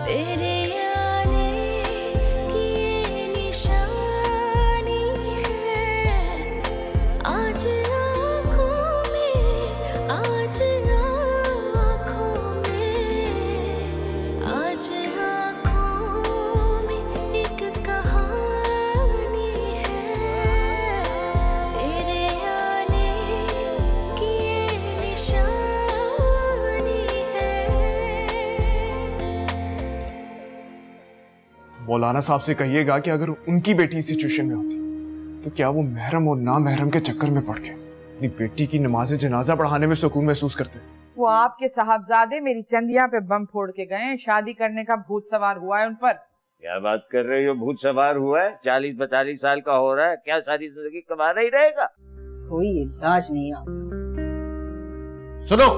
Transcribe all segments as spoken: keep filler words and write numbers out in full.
तेरे आने की ये निशानी है, आज आँखों में, आज आँखों में, आज आँखों में एक कहानी है, तेरे आने की ये निशानी है। मौलाना साहब से कहिएगा कि अगर उनकी बेटी इस सिचुएशन में होती तो क्या वो महरम और ना महरम के चक्कर में पड़ के अपनी बेटी की नमाज जनाजा पढ़ाने में सुकून महसूस करते? वो आपके साहबजादे मेरी चंदिया पे बम फोड़ के गए, शादी करने का भूत सवार हुआ है उन पर। क्या बात कर रहे हो? भूत सवार हुआ है? चालीस बतालीस साल का हो रहा है, क्या सारी जिंदगी कमा नहीं रहेगा? कोई इलाज नहीं आपका। सुनो,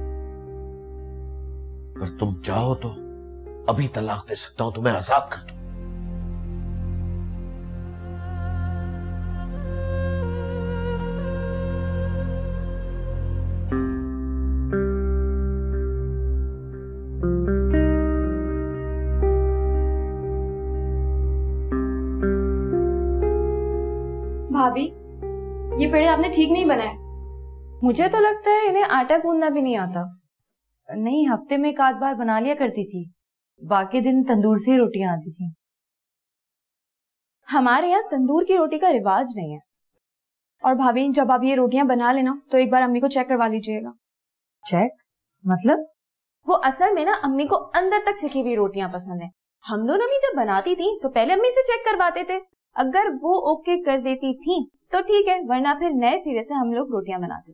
अगर तुम चाहो तो अभी तलाक दे सकता हूं, तुम्हें आजाद कर दूं। भाभी, ये पेड़े आपने ठीक नहीं बनाए। मुझे तो लगता है इन्हें आटा गूंदना भी नहीं आता। नहीं, हफ्ते में एक आध बार बना लिया करती थी, बाकी दिन तंदूर से ही रोटियां आती थी। हमारे यहाँ तंदूर की रोटी का रिवाज नहीं है। और भाभी, जब आप ये रोटियां बना लेना तो एक बार अम्मी को चेक करवा लीजिएगा। चेक मतलब? वो असल में ना अम्मी को अंदर तक सिकी हुई रोटियां पसंद है। हम दोनों भी जब बनाती थी तो पहले अम्मी से चेक करवाते थे, अगर वो ओके कर देती थी तो ठीक है, वरना फिर नए सिरे से हम लोग रोटियां बनाते थे।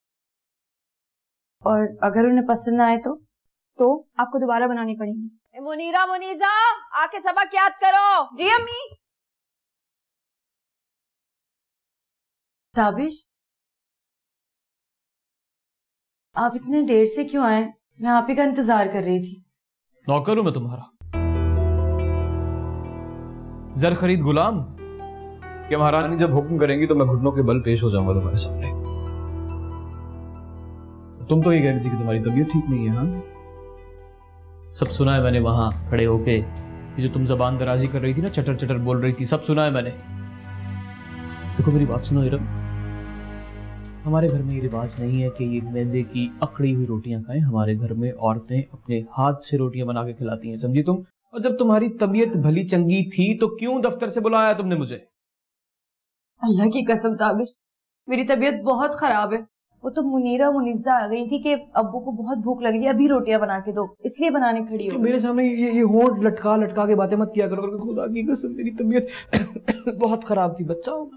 और अगर उन्हें पसंद ना आए तो तो आपको दोबारा बनानी पड़ेगी। मुनीरा, मुनीजा, आके सबक याद करो। जी अम्मी। ताबिश, आप इतने देर से क्यों आए? मैं आप ही का इंतजार कर रही थी। नौकर हूं मैं तुम्हारा, जर खरीद गुलाम। कि महारानी जब हुक्म करेंगी तो मैं घुटनों के बल पेश हो जाऊंगा तुम्हारे सामने। तुम तो ये कह रही थी कि तुम्हारी तबीयत ठीक नहीं है। हाँ, सब सुना है मैंने वहां खड़े होके। ये जो तुम जबान दराजी कर रही थी ना, चटर चटर बोल रही थी, सब सुना है मैंने। देखो मेरी बात सुनो इरम, हमारे घर में ये रिवाज नहीं है कि ये मैदे की अकड़ी हुई रोटियां खाएं। हमारे घर में औरतें अपने हाथ से रोटियां बना के खिलाती हैं, समझी तुम? और जब तुम्हारी तबीयत भली चंगी थी तो क्यों दफ्तर से बुलाया तुमने मुझे? अल्लाह की कसम ताबिश, मेरी तबीयत बहुत खराब है। वो तो मुनीरा मुनीजा आ गई थी कि अब्बू को बहुत भूख लग रही है, अभी रोटियां बना के दो, इसलिए बनाने खड़ी हो। मेरे सामने ये ये होंठ लटका लटका के बातें मत किया करो। खुदा की कसम मेरी तबीयत बहुत खराब थी। बच्चा होगा।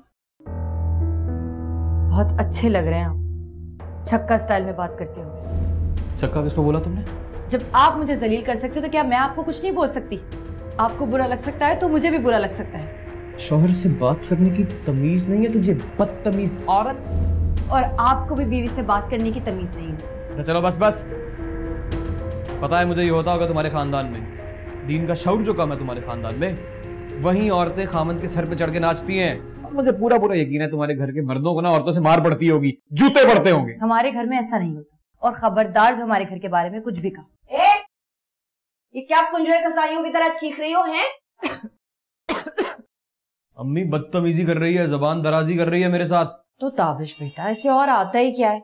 बहुत अच्छे लग रहे हैं आप, छक्का स्टाइल में बात करते हो। छक्का किसको बोला तुमने? जब आप मुझे जलील कर सकते हो तो क्या मैं आपको कुछ नहीं बोल सकती? आपको बुरा लग सकता है तो मुझे भी बुरा लग सकता है। शौहर से बात करने की तमीज नहीं है तुझे, बदतमीज औरत। और आपको भी बीवी से बात करने की तमीज नहीं है। तो चलो बस बस, पता है मुझे ये होता होगा तुम्हारे खानदान में, दीन का शौर जो कम है तुम्हारे खानदान में, वहीं औरतें खामन के सर पे चढ़ के नाचती हैं। और मुझे पूरा पूरा यकीन है तुम्हारे घर के मर्दों को ना औरतों से मार पड़ती होगी, जूते पड़ते होंगे। हमारे घर में ऐसा नहीं होता। और खबरदार जो हमारे घर के बारे में कुछ भी कहा। ए, ये क्या कुंजरे कसाईयों की तरह चीख रही हो हैं? अम्मी बदतमीजी कर रही है, जबान दराजी कर रही है मेरे साथ। तो ताबिश बेटा, इसे और आता ही क्या है।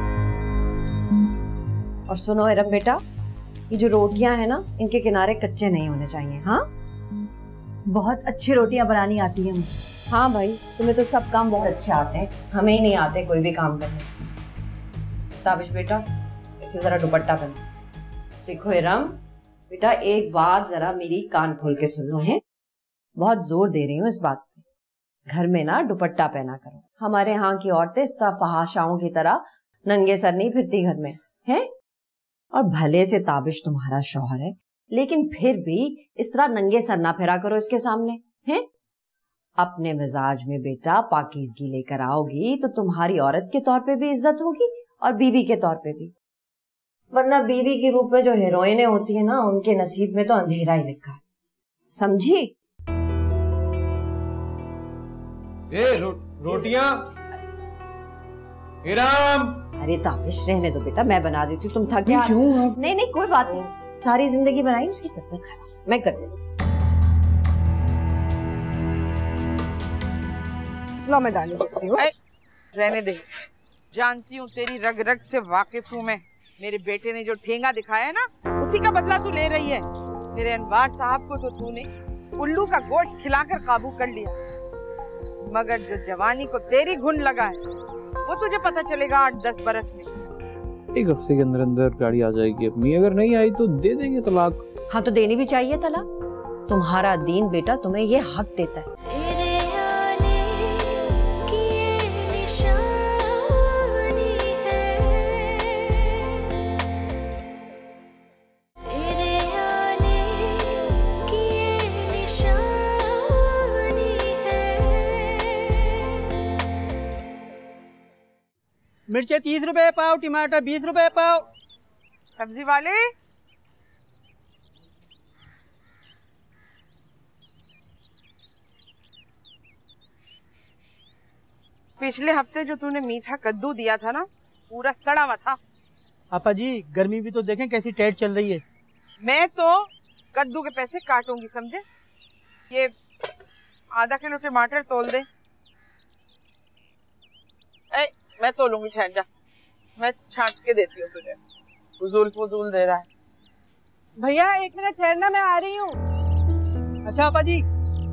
और सुनो इरम बेटा, ये जो रोटियां हैं ना, इनके किनारे कच्चे नहीं होने चाहिए। हाँ, बहुत अच्छी रोटियां बनानी आती है मुझे। हाँ भाई, तुम्हें तो सब काम बहुत अच्छे आते हैं, हमें ही नहीं आते कोई भी काम करने। ताबिश बेटा, इससे जरा दुपट्टा पहनो। देखो इरम बेटा, एक बात जरा मेरी कान खोल के सुन लो है, बहुत जोर दे रही हूँ इस बात पे। घर में ना दुपट्टा पहना करो। हमारे यहाँ की औरतें इस तरह फहाशाओं की तरह नंगे सर नहीं फिरती घर में, हैं? और भले से ताबिश तुम्हारा शौहर है, लेकिन फिर भी इस तरह नंगे सर ना फिरा करो इसके सामने, हैं? अपने मिजाज में बेटा पाकीज़गी लेकर आओगी तो तुम्हारी औरत के तौर पे भी इज्जत होगी और बीवी के तौर पे भी। वरना बीवी के रूप में जो हीरोइनें होती है ना, उनके नसीब में तो अंधेरा ही लिखा है, समझी? ए, रो, रोटियां इरम। अरे ताबिश रहने दो बेटा, मैं बना देती हूँ, तुम थक गए। क्यों? नहीं नहीं कोई बात नहीं, सारी जिंदगी बनाई, उसकी तबीयत खराब, मैं कर देती। लो मैं डाली देती हूँ। रहने दे, जानती हूँ तेरी रग रग से वाकिफ हूँ मैं। मेरे बेटे ने जो ठेंगा दिखाया है ना, उसी का बदला तू ले रही है। मेरे अनवार साहब को तो तूने उल्लू का गोश्त खिलाकर काबू कर लिया, मगर जो जवानी को तेरी घुन लगा है वो तुझे पता चलेगा आठ दस बरस में। एक हफ्ते के अंदर अंदर गाड़ी आ जाएगी अम्मी, अगर नहीं आई तो दे देंगे तलाक। हाँ तो देनी भी चाहिए तलाक, तुम्हारा दीन बेटा तुम्हें ये हक देता है। मिर्चे तीस रुपए पाव, टमाटर बीस रुपए पाव। सब्जी वाले पिछले हफ्ते जो तूने मीठा कद्दू दिया था ना, पूरा सड़ा हुआ था। आपा जी गर्मी भी तो देखें कैसी टाइट चल रही है। मैं तो कद्दू के पैसे काटूंगी, समझे? ये आधा किलो टमाटर तोल दे। ए, मैं तोलूंगी, ठहर जा, मैं छांट के देती हूँ तुझे। फुजूल फुजूल दे रहा है। भैया एक मिनट ठहरना, मैं आ रही हूँ। अच्छा आपा जी।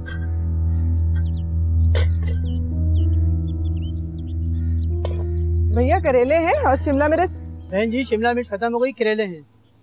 भैया करेले हैं और शिमला मिर्च? बहन जी शिमला मिर्च खत्म हो गई, करेले हैं।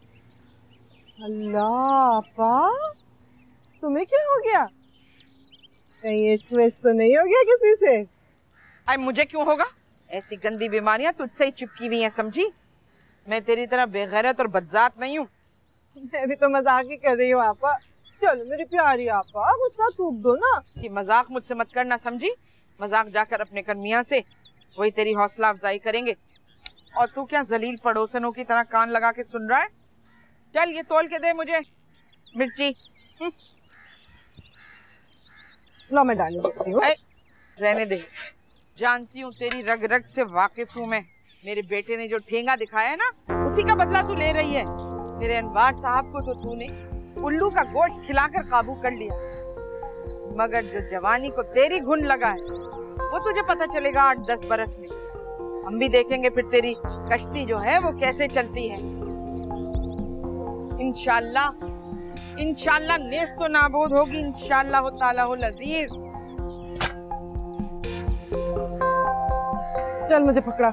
अल्लाह आपा, तुम्हें क्या हो गया? कहीं इश्क विश्क तो नहीं हो गया किसी से? अरे मुझे क्यों होगा? ऐसी गंदी बीमारियां तुझसे ही चिपकी हुई हैं, समझी? मैं तेरी तरह बेगैरत और बदजात नहीं हूँ। मैं भी तो मजाक ही कर रही हूँ आपा। चलो मेरी प्यारी आपा, गुस्सा थूक दो ना। कि मजाक मुझसे मत करना, समझी? मजाक जाकर अपने कन्मियां से, वही तेरी हौसला अफजाई करेंगे। और तू क्या जलील पड़ोसनों की तरह कान लगा के सुन रहा है? चल ये तोल के दे मुझे मिर्ची। लो मैं डाली देती हूँ। रहने दे, जानती हूँ तेरी रग रग से वाकिफ हूँ मैं। मेरे बेटे ने जो ठेंगा दिखाया है ना, उसी का बदला तू ले रही है। मेरे अनवार साहब को तो तूने उल्लू का गोश्त खिलाकर काबू कर लिया, मगर जो जवानी को तेरी घुन लगा है वो तुझे पता चलेगा आठ दस बरस में। हम भी देखेंगे फिर तेरी कश्ती जो है वो कैसे चलती है। इंशाल्लाह इंशाल्लाह नेस तो नाबूद होगी, इंशाल्लाह ताला अजीज। चल मुझे पकड़ा।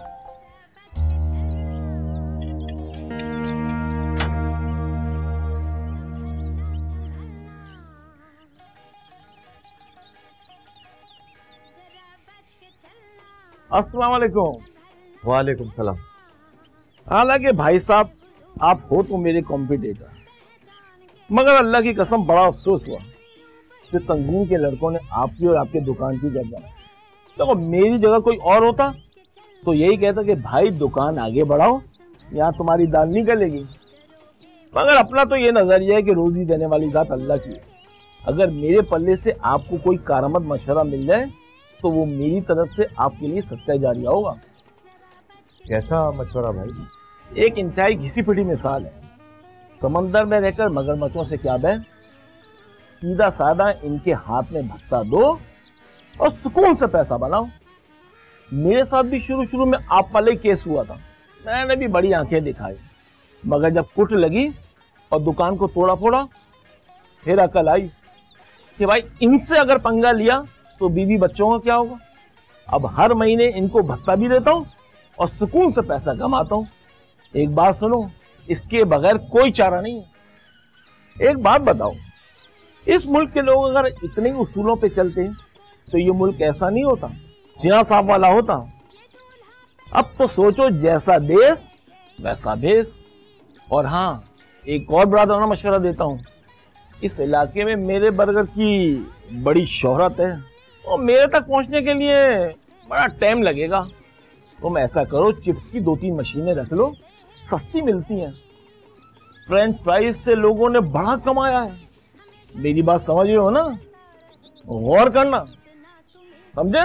अस्सलाम वालेकुम। वालेकुम सलाम। हालांकि भाई साहब आप हो तो मेरे कॉम्पिटिटर, मगर अल्लाह की कसम बड़ा अफसोस हुआ कि तंजीम के लड़कों ने आपकी और आपके दुकान की जगह बनाई। तो मेरी जगह कोई और होता तो यही कहता कि भाई दुकान आगे बढ़ाओ, यहाँ तुम्हारी दाल नहीं गलेगी। मगर अपना तो ये नजरिया है कि रोजी देने वाली जात अल्लाह की है। अगर मेरे पल्ले से आपको कोई कारामद मशवरा मिल जाए तो वो मेरी तरफ से आपके लिए सच्चा जारिया होगा। कैसा मशवरा भाई? एक इंतहाई घिसी पिटी मिसाल है। समंदर में रहकर मगरमच्छों से क्या बैन, सीधा साधा इनके हाथ में भत्ता दो और सुकून से पैसा बनाओ। मेरे साथ भी शुरू शुरू में आप वाले केस हुआ था, मैंने भी बड़ी आंखें दिखाई, मगर जब कुट लगी और दुकान को तोड़ा फोड़ा, फिर अकल आई कि भाई इनसे अगर पंगा लिया तो बीवी बच्चों का क्या होगा। अब हर महीने इनको भत्ता भी देता हूँ और सुकून से पैसा कमाता हूँ। एक बात सुनो, इसके बगैर कोई चारा नहीं है। एक बात बताओ, इस मुल्क के लोग अगर इतने उसूलों पे चलते तो ये मुल्क ऐसा नहीं होता, जिया साहब वाला होता। अब तो सोचो जैसा देश वैसा भेष। और हाँ, एक और बड़ा मशवरा देता हूँ, इस इलाके में मेरे बर्गर की बड़ी शोहरत है और मेरे तक पहुंचने के लिए बड़ा टाइम लगेगा। तुम ऐसा करो, चिप्स की दो तीन मशीनें रख लो, सस्ती मिलती हैं। फ्रेंच फ्राइज से लोगों ने बड़ा कमाया है। मेरी बात समझ रहे हो ना? गौर करना, समझे?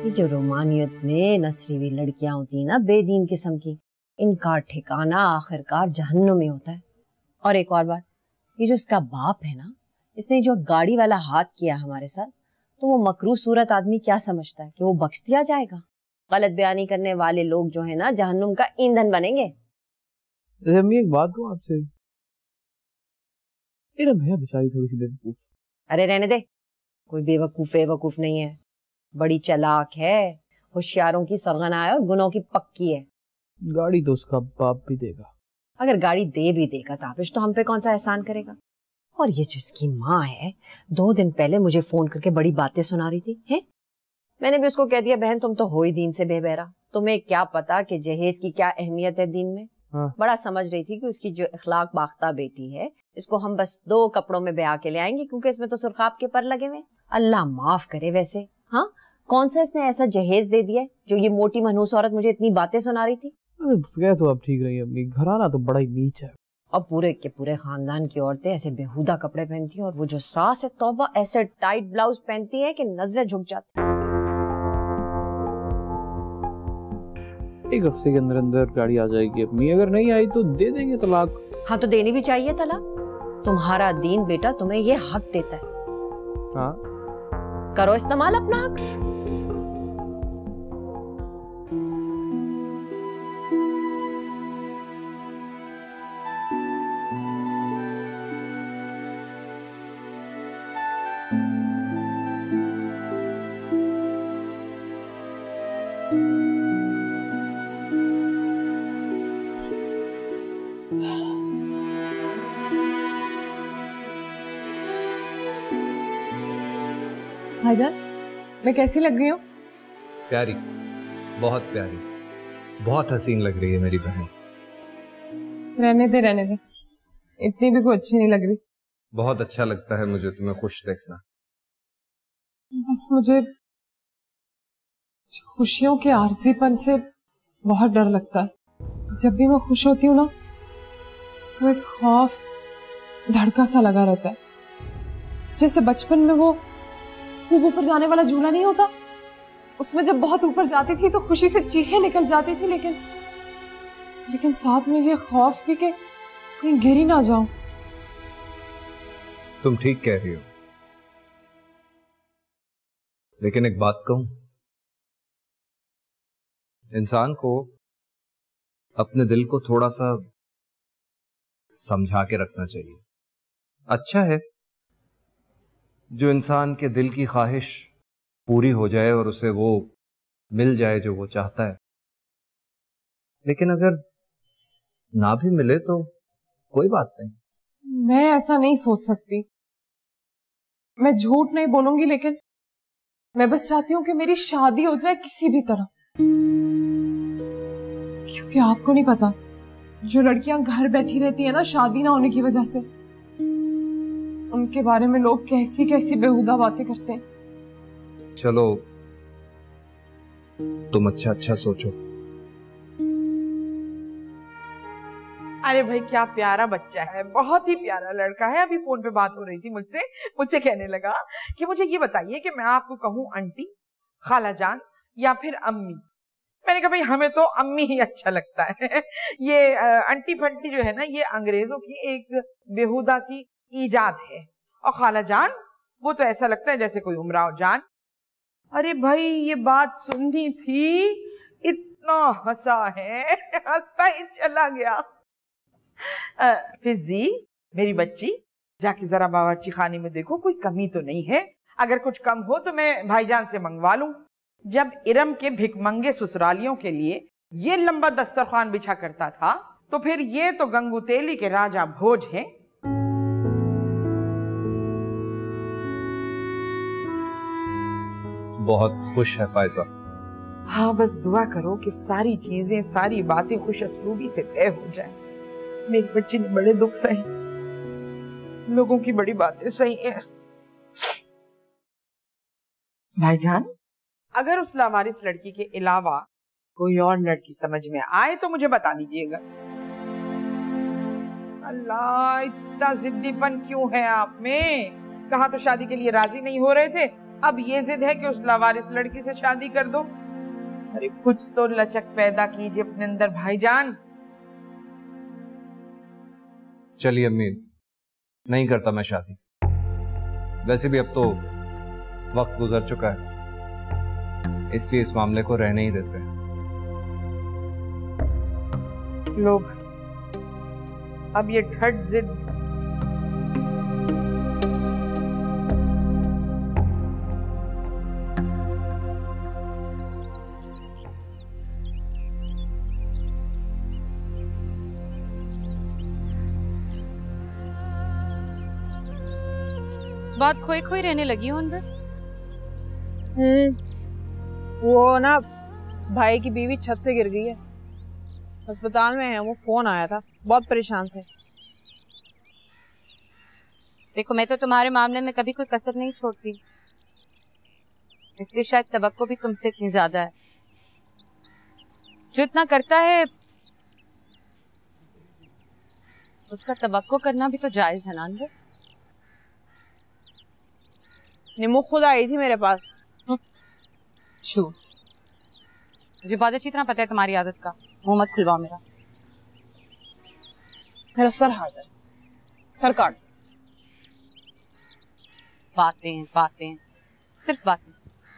ये जो रोमानियत में नस्रीवी लड़कियां होती हैं ना, बेदीन किस्म की, इनका ठिकाना आखिरकार जहन्नुम में होता है। और एक और बात, ये जो इसका बाप है ना, इसने जो गाड़ी वाला हाथ किया हमारे साथ, तो वो मकरू सूरत आदमी क्या समझता है कि वो बख्श दिया जाएगा? गलत बयानी करने वाले लोग जो है ना, जहन्नुम का ईंधन बनेंगे। अम्मी एक बात कहूं आपसे, इरम है बेचारी थोड़ी सी बेवकूफ। अरे रहने दे, कोई बेवकूफ बेवकूफ नहीं है, बड़ी चालाक है, होशियारों की सरगना है और गुनों की पक्की है। गाड़ी तो उसका बाप भी देगा। अगर गाड़ी दे भी देगा ताबिश, तो हम पे कौन सा एहसान करेगा? और ये जो इसकी माँ है, दो दिन पहले मुझे फोन करके बड़ी बातें सुना रही थी है? मैंने भी उसको कह दिया, बहन तुम तो हो ही दीन से बेबहरा, तुम्हें क्या पता कि जहेज की क्या अहमियत है दीन में। हाँ। बड़ा समझ रही थी कि उसकी जो इखलाक बाख्ता बेटी है, इसको हम बस दो कपड़ों में ब्याह के ले आएंगे, क्योंकि इसमें तो सुर्खाब के पर लगे हुए। अल्लाह माफ करे वैसे, हाँ कौन सा इसने ऐसा जहेज दे दिया जो ये मोटी मनहूस औरत मुझे इतनी बातें सुना रही थी। कह तो अब ठीक रही है, घराना तो बड़ा ही नीच है। और पूरे के पूरे खानदान की औरतें ऐसे बेहुदा कपड़े पहनती हैं, और वो जो सास है तौबा ऐसे टाइट ब्लाउज पहनती है कि नजरें झुक जाती। एक हफ्ते के अंदर अंदर गाड़ी आ जाएगी अम्मी, अगर नहीं आई तो दे देंगे तलाक। हाँ तो देनी भी चाहिए तलाक, तुम्हारा दीन बेटा तुम्हें ये हक देता है। हाँ करो इस्तेमाल अपना हक। भाईजान, मैं कैसी लग रही हूँ? प्यारी, बहुत प्यारी, बहुत हसीन लग रही है मेरी बहन। रहने दे रहने दे, इतनी भी कोई अच्छी नहीं लग रही। बहुत अच्छा लगता है मुझे तुम्हें खुश देखना। बस मुझे खुशियों के आरज़ीपन से बहुत डर लगता है। जब भी मैं खुश होती हूँ ना, तो एक खौफ धड़का सा लगा रहता है, जैसे बचपन में वो खूब ऊपर जाने वाला झूला नहीं होता, उसमें जब बहुत ऊपर जाती थी तो खुशी से चीखें निकल जाती थी, लेकिन लेकिन साथ में ये खौफ भी कि कहीं गिर ही ना जाऊं। तुम ठीक कह रही हो, लेकिन एक बात कहूं, इंसान को अपने दिल को थोड़ा सा समझा के रखना चाहिए। अच्छा है जो इंसान के दिल की ख्वाहिश पूरी हो जाए और उसे वो मिल जाए जो वो चाहता है, लेकिन अगर ना भी मिले तो कोई बात नहीं। मैं ऐसा नहीं सोच सकती, मैं झूठ नहीं बोलूंगी, लेकिन मैं बस चाहती हूँ कि मेरी शादी हो जाए किसी भी तरह। क्योंकि आपको नहीं पता, जो लड़कियां घर बैठी रहती है ना शादी ना होने की वजह से, उनके बारे में लोग कैसी कैसी बेहुदा बातें करते हैं। चलो तुम अच्छा अच्छा सोचो। अरे भाई क्या प्यारा बच्चा है, बहुत ही प्यारा लड़का है। अभी फोन पे बात हो रही थी मुझसे, मुझसे कहने लगा कि मुझे ये बताइए कि मैं आपको कहूँ आंटी, खाला जान या फिर अम्मी। मैंने कहा भाई हमें तो अम्मी ही अच्छा लगता है। ये आंटी फंटी जो है ना, ये अंग्रेजों की एक बेहुदा सी ईजाद है, और खाला जान वो तो ऐसा लगता है जैसे कोई उमराव जान। अरे भाई ये बात सुननी थी, इतना हंसा है, हंसता ही चला गया। फिजी मेरी बच्ची, जाके जरा बावर्ची खाने में देखो कोई कमी तो नहीं है, अगर कुछ कम हो तो मैं भाईजान से मंगवा लूं। जब इरम के भिकमंगे ससुरालियों के लिए ये लंबा दस्तरखान बिछा करता था, तो फिर ये तो गंगुतेली के राजा भोज हैं। बहुत खुश है फायजा। हाँ बस दुआ करो कि सारी चीजें सारी बातें खुश असलूबी से तय हो जाएं। मेरी बच्ची ने बड़े दुख सहे, लोगों की बड़ी बातें सही है। भाईजान अगर उस लावारिस लड़की के अलावा कोई और लड़की समझ में आए तो मुझे बता दीजिएगा। अल्लाह इतना जिद्दीपन क्यों है आप में? कहा तो शादी के लिए राजी नहीं हो रहे थे, अब ये जिद है कि उस लावारिस लड़की से शादी कर दो। अरे कुछ तो लचक पैदा कीजिए अपने अंदर भाईजान। चलिए अम्मी, नहीं करता मैं शादी। वैसे भी अब तो वक्त गुजर चुका है, इसलिए इस मामले को रहने ही देते हैं। लोग अब ये ठट जिद बात खोई खोई रहने लगी हो अनवर। हम्म, वो ना भाई की बीवी छत से गिर गई है, अस्पताल में है वो। फोन आया था, बहुत परेशान थे। देखो मैं तो तुम्हारे मामले में कभी कोई कसर नहीं छोड़ती, इसलिए शायद तवक्को भी तुमसे इतनी ज्यादा है। जो इतना करता है उसका तवक्को करना भी तो जायज है ना अनवर। निमो खुद आई थी मेरे पास। झूठ, मुझे बहुत अच्छी तरह पता है तुम्हारी आदत का। मुंह मत खुलवाओ मेरा। मेरा सर हाजिर, सर काट। बातें बातें, सिर्फ बातें।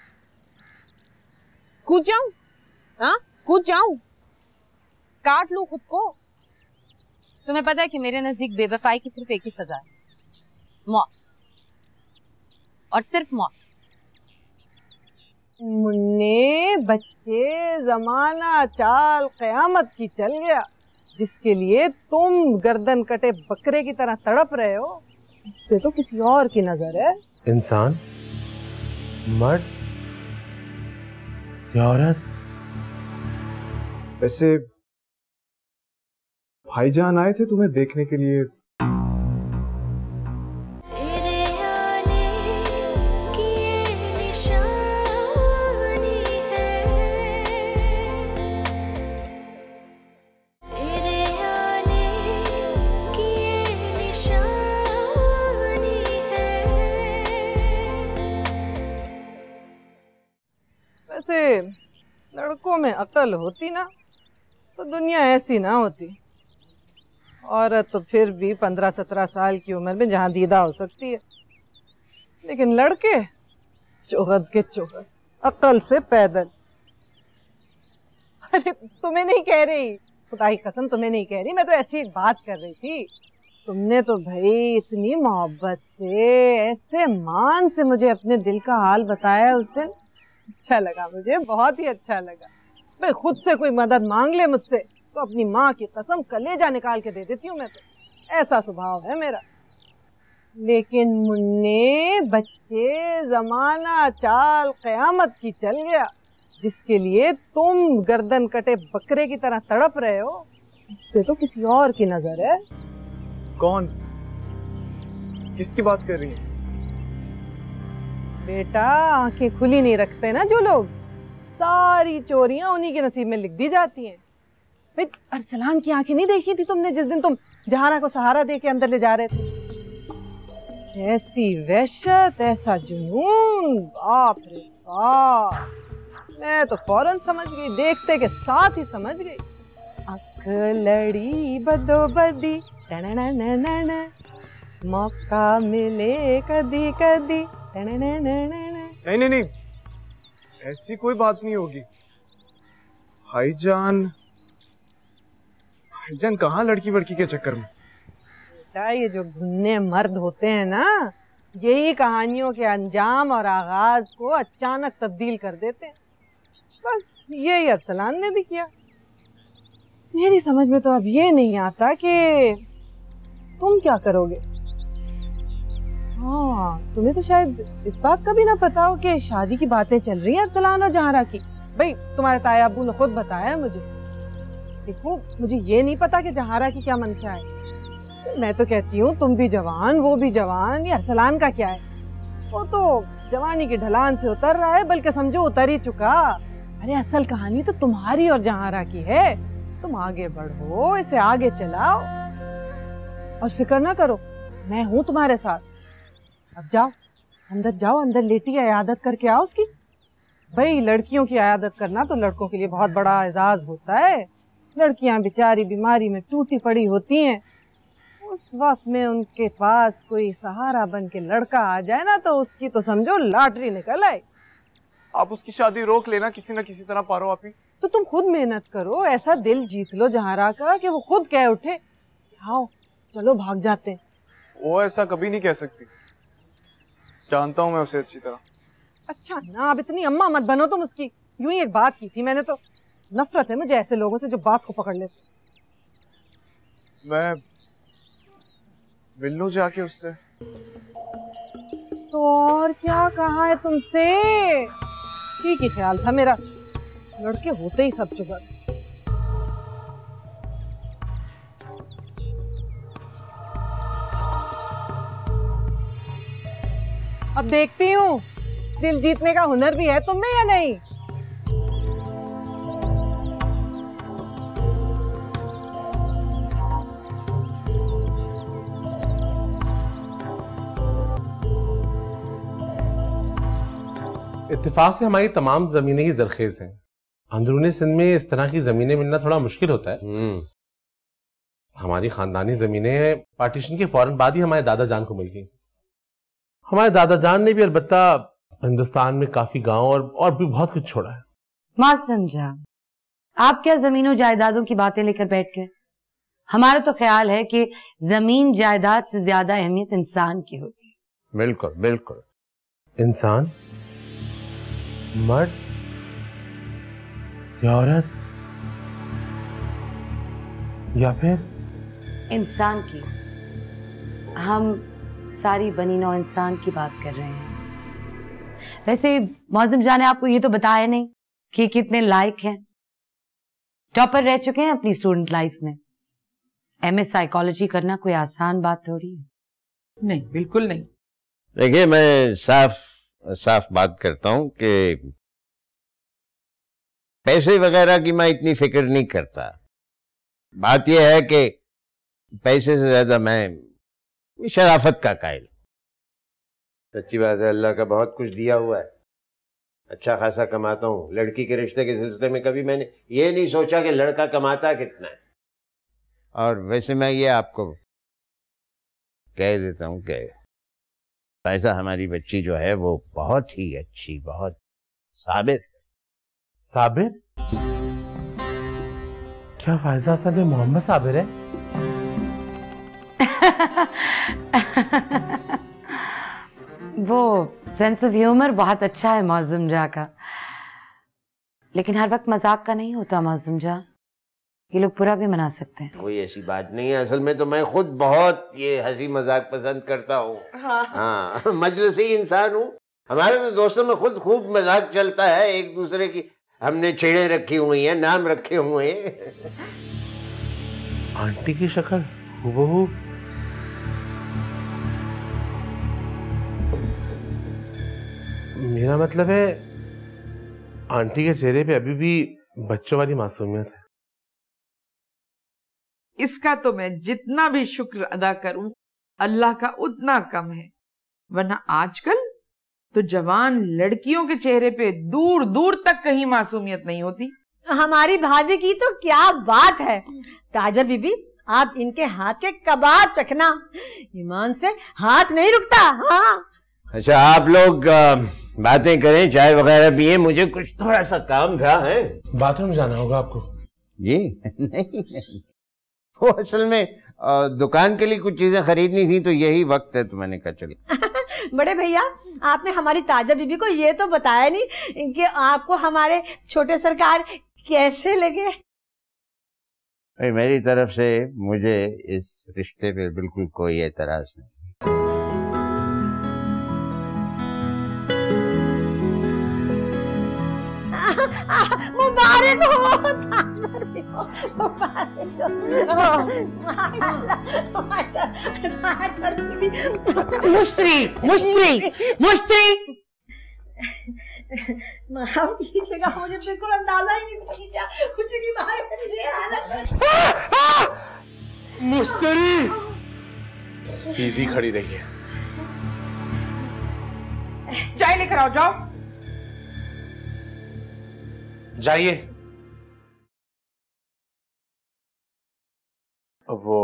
कूद जाऊं? हाँ, कूद जाऊं? काट लूं खुद को? तुम्हें पता है कि मेरे नजदीक बेवफाई की सिर्फ एक ही सजा है, मौत, और सिर्फ मौत। मुन्ने बच्चे, जमाना चाल कयामत की चल गया, जिसके लिए तुम गर्दन कटे बकरे की तरह तड़प रहे हो, उस पे तो किसी और की नजर है। इंसान, मर्द या औरत? वैसे भाईजान आए थे तुम्हें देखने के लिए। वैसे लड़कों में अकल होती ना तो दुनिया ऐसी ना होती। औरत तो फिर भी पंद्रह सत्रह साल की उम्र में जहाँ दीदा हो सकती है, लेकिन लड़के चौहद के चौहद, अकल से पैदल। अरे तुम्हें नहीं कह रही, खुदा की कसम तुम्हें नहीं कह रही, मैं तो ऐसी एक बात कर रही थी। तुमने तो भाई इतनी मोहब्बत से, ऐसे मान से मुझे अपने दिल का हाल बताया उस दिन। अच्छा लगा, मुझे बहुत ही अच्छा लगा। भाई खुद से कोई मदद मांग ले मुझसे तो अपनी माँ की कसम कलेजा निकाल के दे देती हूँ मैं तो, ऐसा स्वभाव है मेरा। लेकिन मुन्ने बच्चे, जमाना चाल कयामत की चल गया, जिसके लिए तुम गर्दन कटे बकरे की तरह तड़प रहे हो, उस पे तो किसी और की नजर है। कौन? किसकी बात कर रही है? बेटा आंखें खुली नहीं रखते ना जो लोग, सारी चोरियां उन्हीं के नसीब में लिख दी जाती हैं। भाई अरसलान की आंखें नहीं देखी थी तुमने जिस दिन तुम जहारा को सहारा दे के अंदर ले जा रहे थे? ऐसी वहशत, ऐसा जुनून, बाप रे बाप। मैं तो फौरन समझ गई, देखते के साथ ही समझ गई। अकलड़ी बदो बदी, मौका मिले कदी कदी। नहीं नहीं नहीं, ऐसी कोई बात नहीं होगी। भाईजान भाईजान कहाँ लड़की वड़की के चक्कर में। बेटा ये जो घुन्ने मर्द होते हैं ना, यही कहानियों के अंजाम और आगाज को अचानक तब्दील कर देते हैं। बस यही अरसलान ने भी किया। मेरी समझ में तो अब ये नहीं आता कि तुम क्या करोगे। हाँ, तुम्हें तो शायद इस बात का भी ना पता हो कि शादी की बातें चल रही हैं अरसलान और जहारा की। भाई तुम्हारे ताया अब्बू ने खुद बताया मुझे। देखो मुझे ये नहीं पता कि जहारा की क्या मंशा है। मैं तो कहती हूँ तुम भी जवान, वो भी जवान, ये अरसलान का क्या है। वो तो जवानी की ढलान से उतर रहा है, बल्कि समझो उतर ही चुका। अरे असल कहानी तो तुम्हारी और जहारा की है। तुम आगे बढ़ो, इसे आगे चलाओ और फिक्र ना करो, मैं हूं तुम्हारे साथ। अब जाओ अंदर जाओ, अंदर लेटी इयादत करके आओ उसकी। भाई लड़कियों की इयादत करना तो लड़कों के लिए बहुत बड़ा एजाज होता है। लड़कियां बेचारी बीमारी में टूटी पड़ी होती हैं, उस वक्त में उनके पास कोई सहारा बन के लड़का आ जाए ना तो उसकी तो समझो लॉटरी निकल आए। आप उसकी शादी रोक लेना किसी ना किसी तरह पारो आप ही। तो तुम खुद मेहनत करो, ऐसा दिल जीत लो जहारा का कि वो खुद कह उठे आओ चलो भाग जाते हैं। वो ऐसा कभी नहीं कह सकती, जानता हूँ मैं उसे अच्छी तरह। अच्छा ना, अब इतनी अम्मा मत बनो तुम उसकी। यूं ही एक बात की थी मैंने, तो नफरत है मुझे ऐसे लोगों से जो बात को पकड़ लेते। मैं मिल लूं जाके उससे। तो और क्या कहा है तुमसे? ठीक ही ख्याल था मेरा, लड़के होते ही सब चुगर। अब देखती हूँ दिल जीतने का हुनर भी है तुम में या नहीं। इत्तेफाक से हमारी तमाम जमीनें ही जरखेज हैं। अंदरूनी सिंध में इस तरह की जमीनें मिलना थोड़ा मुश्किल होता है। हमारी खानदानी जमीनें पार्टीशन के फौरन बाद ही हमारे दादा जान को मिल गई। हमारे दादा जान ने भी अलबत्ता हिंदुस्तान में काफी गांव और और भी बहुत कुछ छोड़ा है। मां समझा, आप क्या जमीनों जायदादों की बातें लेकर बैठ गए? हमारा तो ख्याल है कि जमीन जायदाद से ज्यादा अहमियत इंसान की होती है। बिल्कुल बिल्कुल। इंसान, मर्द या औरत या फिर इंसान की। हम सारी बनी नौ इंसान की बात कर रहे हैं। वैसे मौजम जान ने आपको ये तो बताया नहीं कि कितने लायक हैं। टॉपर रह चुके हैं अपनी स्टूडेंट लाइफ में। एमए साइकोलॉजी करना कोई आसान बात थोड़ी है। नहीं, बिल्कुल नहीं। देखिए, मैं साफ साफ बात करता हूं कि पैसे वगैरह की मैं इतनी फिक्र नहीं करता। बात यह है कि पैसे से ज्यादा मैं शराफत का कायल। सच्ची बात है, अल्लाह का बहुत कुछ दिया हुआ है, अच्छा खासा कमाता हूँ। लड़की के रिश्ते के सिलसिले में कभी मैंने ये नहीं सोचा कि लड़का कमाता कितना है। और वैसे मैं ये आपको कह देता हूँ कि पैसा हमारी बच्ची जो है वो बहुत ही अच्छी, बहुत साबिर। साबिर? क्या फायजा असल में मोहम्मद साबिर है? वो सेंस ऑफ ह्यूमर बहुत अच्छा है मौजम जा का, लेकिन हर वक्त मजाक का नहीं होता मौजम जा। ये लोग बुरा भी मना सकते हैं। कोई ऐसी बात नहीं है, असल में तो मैं खुद बहुत ये हंसी मजाक पसंद करता हूँ। हाँ, हाँ मजलिसी इंसान हूँ। हमारे तो दोस्तों में खुद खूब मजाक चलता है, एक दूसरे की हमने छेड़े रखी हुई हैं, नाम रखे हुए हैं। आंटी की शक्ल हूबहू। मेरा मतलब है आंटी के चेहरे पे अभी भी बच्चों वाली मासूमियत है। इसका तो मैं जितना भी शुक्र अदा करूं अल्लाह का उतना कम है, वरना आजकल तो जवान लड़कियों के चेहरे पे दूर दूर तक कहीं मासूमियत नहीं होती। हमारी भाभी की तो क्या बात है। ताजर बीबी, आप इनके हाथ के कबाब चखना, ईमान से हाथ नहीं रुकता। हाँ अच्छा, आप लोग बातें करें, चाय वगैरह पिए, मुझे कुछ थोड़ा सा काम था। है बाथरूम जाना होगा आपको? जी नहीं नहीं, वो असल में दुकान के लिए कुछ चीजें खरीदनी थी तो यही वक्त है, तो मैंने कहा चलो। बड़े भैया, आपने हमारी ताजा बीबी को ये तो बताया नहीं कि आपको हमारे छोटे सरकार कैसे लगे। मेरी तरफ से मुझे इस रिश्ते पे बिल्कुल कोई एतराज नहीं। मुबारक हो ताजमहल भी हो, मुबारक हो। मुश्तरी मुश्तरी मुश्तरी माफ कीजिएगा, मुझे बिल्कुल अंदाजा ही नहीं था कि क्या खुशी की बात है। ये हालत मुश्तरी सीधी खड़ी रही है। चाय लेकर आओ, जाओ। जाइए। वो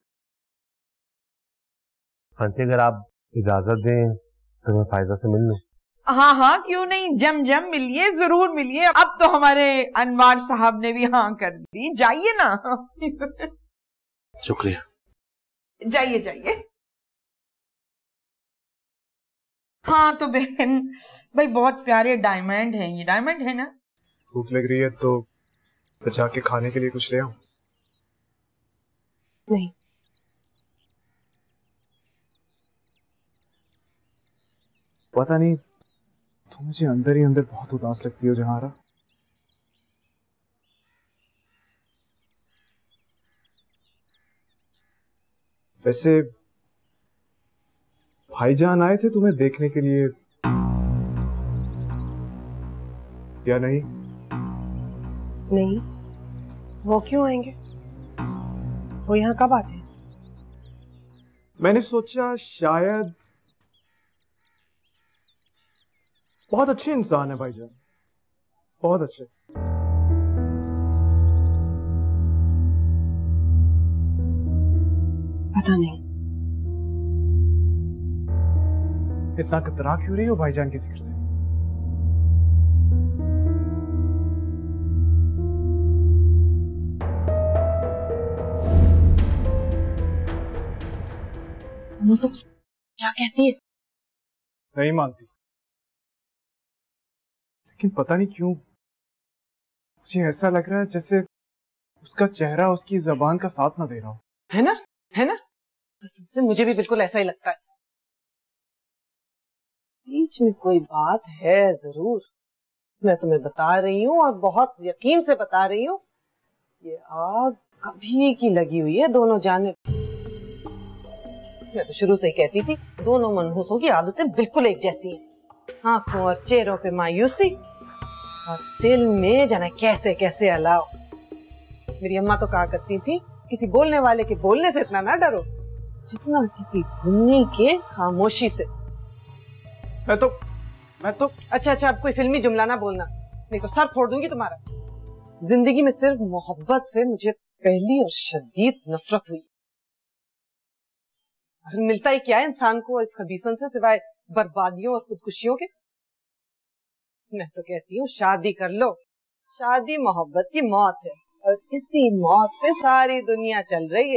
आंटी अगर आप इजाजत दें तो मैं फायजा से मिल लूं। हाँ हाँ क्यों नहीं, जम जम मिलिए, जरूर मिलिए। अब तो हमारे अनवार साहब ने भी हाँ कर दी, जाइए ना। शुक्रिया। जाइए जाइए। हाँ तो बहन भाई बहुत प्यारे डायमंड हैं ये, डायमंड है ना। भूख लग रही है तो बचा के खाने के लिए कुछ ले आऊं? नहीं। पता नहीं तो मुझे अंदर ही अंदर बहुत उदास लगती हो जहारा। वैसे भाईजान आए थे तुम्हें देखने के लिए या नहीं? नहीं, वो क्यों आएंगे? वो यहाँ कब आते हैं? मैंने सोचा शायद बहुत अच्छे इंसान है भाईजान, बहुत अच्छे। पता नहीं। इतना कतरा क्यों रही हो भाईजान के जिक्र से? वो तो क्या कहती है? नहीं मानती, लेकिन पता नहीं क्यों मुझे ऐसा लग रहा है जैसे उसका चेहरा उसकी जबान का साथ ना दे रहा हो। है ना, है ना? कसम से मुझे भी बिल्कुल ऐसा ही लगता है। बीच में कोई बात है जरूर, मैं तुम्हें बता रही हूँ और बहुत यकीन से बता रही हूँ। ये आग कभी की लगी हुई है दोनों जानिब। मैं तो शुरू से ही कहती थी दोनों मनहूसों की आदतें बिल्कुल एक जैसी हैं। आंखों और चेहरों पे मायूसी और दिल में जाने कैसे कैसे अलाव। मेरी अम्मा तो कहा करती थी किसी बोलने वाले के बोलने से इतना ना डरो जितना किसी गुन्नी के खामोशी से। मैं तो मैं तो अच्छा अच्छा अब कोई फिल्मी जुमला ना बोलना, नहीं तो सर फोड़ दूंगी तुम्हारा। जिंदगी में सिर्फ मोहब्बत से मुझे पहली और शदीद नफरत हुई। आखिर मिलता ही क्या है इंसान को इस खबीसन से सिवाय बर्बादियों और खुदकुशियों के। मैं तो कहती हूँ शादी कर लो, शादी मोहब्बत की मौत है और इसी मौत पे सारी दुनिया चल रही है।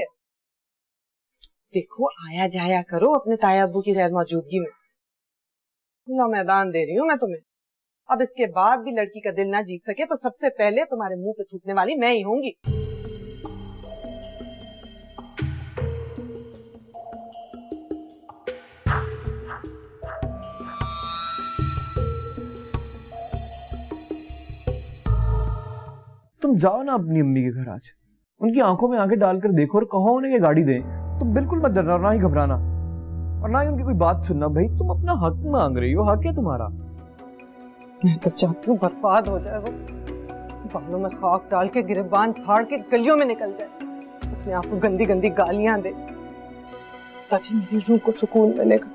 देखो आया जाया करो अपने ताया अब्बू की गैर मौजूदगी में। खुला मैदान दे रही हूँ मैं तुम्हें। अब इसके बाद भी लड़की का दिल ना जीत सके तो सबसे पहले तुम्हारे मुंह पे थूकने वाली मैं ही होंगी। तुम जाओ ना अपनी अम्मी के घर आज, उनकी आंखों में आंखें डालकर देखो और कहो उन्हें ये गाड़ी दें। तुम बिल्कुल मत डरना और ना ही घबराना और ना ही उनकी कोई बात सुनना। भाई तुम अपना हक मांग रही हो, हक है तुम्हारा। मैं तो चाहती हूँ बर्बाद हो जाए वो, बालों में खाक डाल के गिरबान फाड़ के गलियों में निकल जाए, अपने आप को गंदी गंदी गालियां दे, ताकि मेरी रूह को सुकून मिलेगा।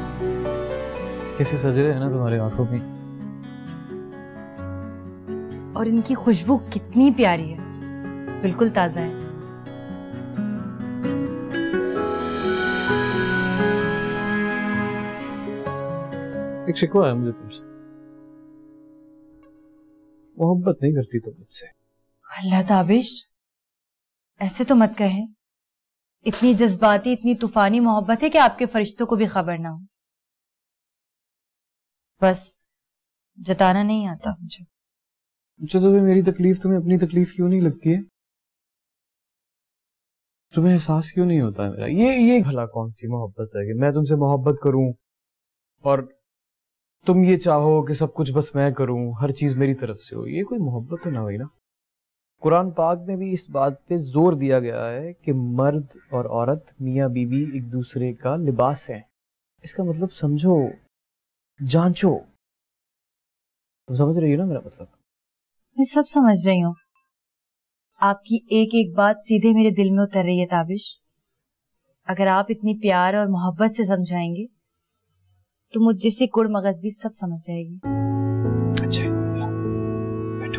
कैसे सज रहे हैं ना तुम्हारे आंखों में। और इनकी खुशबू कितनी प्यारी है, बिल्कुल ताजा है। एक शिकवा है मुझे तुमसे, मोहब्बत नहीं करती तुम मुझसे। अल्लाह ताबिश, ऐसे तो मत कहें। इतनी जज्बाती, इतनी तूफानी मोहब्बत है कि आपके फरिश्तों को भी खबर ना हो। बस जताना नहीं आता मुझे। जो तुम्हें मेरी तकलीफ तुम्हें अपनी तकलीफ क्यों नहीं लगती है? तुम्हें एहसास क्यों नहीं होता है मेरा? ये ये भला कौन सी मोहब्बत है कि मैं तुमसे मोहब्बत करूं और तुम ये चाहो कि सब कुछ बस मैं करूं, हर चीज मेरी तरफ से हो? ये कोई मोहब्बत तो ना हुई ना। कुरान पाक में भी इस बात पे जोर दिया गया है कि मर्द और औरत, मियाँ बीवी एक दूसरे का लिबास है। इसका मतलब समझो, जांचो। तुम समझ रही हो ना मेरा मतलब? मैं सब समझ रही हूँ। आपकी एक एक बात सीधे मेरे दिल में उतर रही है ताबिश। अगर आप इतनी प्यार और मोहब्बत से समझाएंगे तो मुझ जैसी गुड़ मगज भी सब समझ जाएगी। अच्छा बैठो।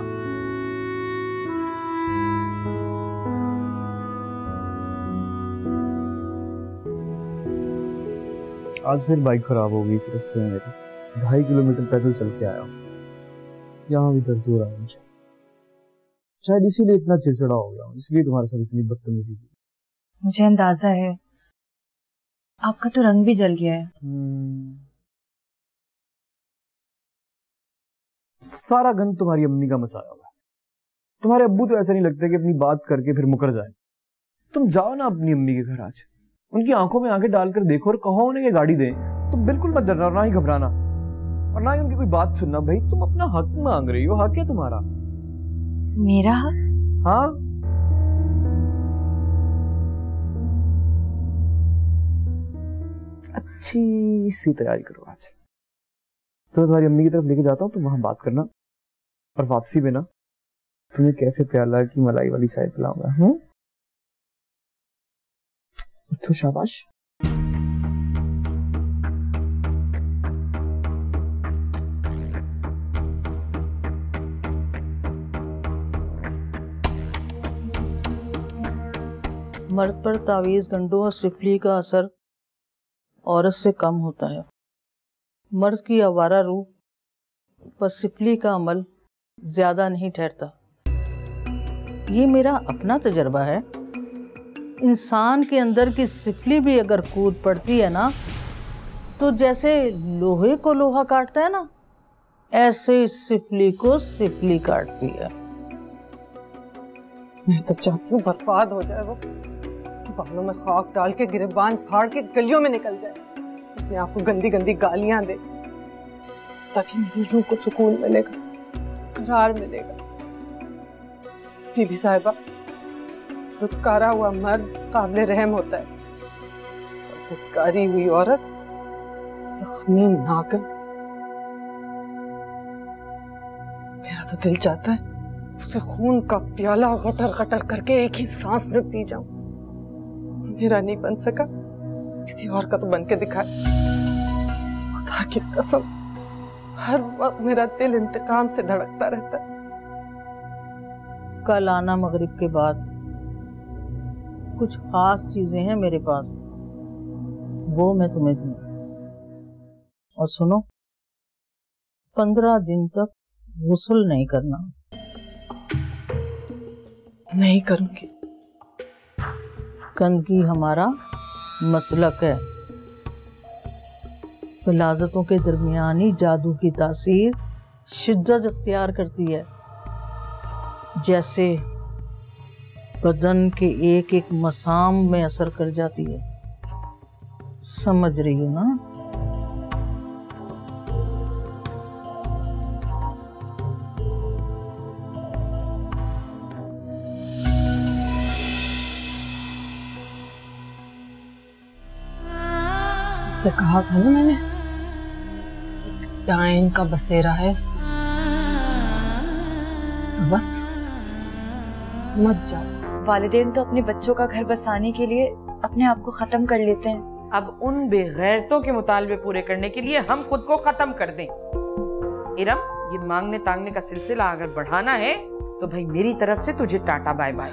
आज फिर बाइक खराब हो गई थी रास्ते में मेरी। ढाई किलोमीटर पैदल चल के आया हूँ। यहाँ भी दर्द हो रहा है मुझे। शायद इसीलिए इतना चिड़चिड़ा हो गया हूँ, इसलिए तुम्हारे साथ इतनी बदतमीजी की। मुझे अंदाजा है, आपका तो रंग भी जल गया है। सारा गंद तुम्हारी अम्मी का मचाया हुआ है। तुम्हारे अब्बू तो ऐसा नहीं लगता कि अपनी बात करके फिर मुकर जाए। तुम जाओ ना अपनी अम्मी के घर आज, उनकी आंखों में आंखें डालकर देखो और कहो उन्हें कि गाड़ी दें। तुम बिल्कुल मत डरना और ना ही घबराना और ना ही उनकी कोई बात सुनना। भाई तुम अपना हक मांग रही हो, हक है तुम्हारा। मेरा हक? हाँ, अच्छी सी तैयारी करो आज। तो तुम्हारी अम्मी की तरफ लेके जाता हूँ, तुम वहां बात करना और वापसी में ना तुम्हें कैफे प्याला की मलाई वाली चाय पिलाऊंगा। हम्म, तो शाबाश। मर्द पर तावीज गंडों और सिफली का असर औरत से कम होता है। मर्द की आवारा रूह पर सिफली का अमल ज्यादा नहीं ठहरता। ये मेरा अपना तजर्बा है। इंसान के अंदर की सिफली भी अगर कूद पड़ती है ना, तो जैसे लोहे को लोहा काटता है ना, ऐसे सिफली को सिफली काटती है। मैं तो चाहती हूँ बर्बाद हो जाए वो, बालों में खाक डाल के गिरबान फाड़ के गलियों में निकल जाए, अपने आप को गंदी गंदी गालियां दे, ताकि मेरी रूह को सुकून मिलेगा, करार मिलेगा। बीबी साहिबा, धुतकारा हुआ मर्द काबिल रहम होता है और धुतकारी हुई औरत जख्मी नागन। मेरा तो दिल चाहता है उसे खून का प्याला गटर गटर करके एक ही सांस में पी जाऊं। मेरा नहीं बन सका, किसी और का तो बन के दिखाए। खुदा की कसम, हर वक्त मेरा दिल इंतकाम से धड़कता रहता है। कल आना मगरिब के बाद। कुछ खास चीजें हैं मेरे पास, वो मैं तुम्हें दूँ। और सुनो, पंद्रह दिन तक गुस्ल नहीं करना। नहीं करूंगी। कंघी हमारा मसलक है। गलाजतों के दरमियानी जादू की तासीर शिद्दत अख्तियार करती है, जैसे बदन के एक एक मसाम में असर कर जाती है। समझ रही हो ना? तुमसे कहा था ना मैंने, डायन का बसेरा है उसमें, तो बस मत जाओ। वालिदैन तो अपने बच्चों का घर बसाने के लिए अपने आप को खत्म कर लेते हैं। अब उन बेगैरतों के मुतालबे पूरे करने के लिए हम खुद को खत्म कर दें। इरम, ये मांगने तांगने का सिलसिला अगर बढ़ाना है तो भाई मेरी तरफ से तुझे टाटा बाय बाय।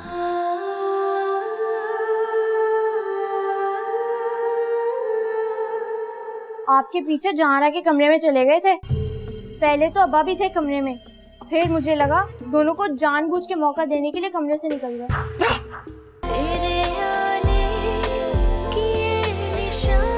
आपके पीछे जहारा के कमरे में चले गए थे। पहले तो अब्बा भी थे कमरे में, फिर मुझे लगा दोनों को जानबूझ के मौका देने के लिए कमरे से निकल गए। तेरे आने की ये निशान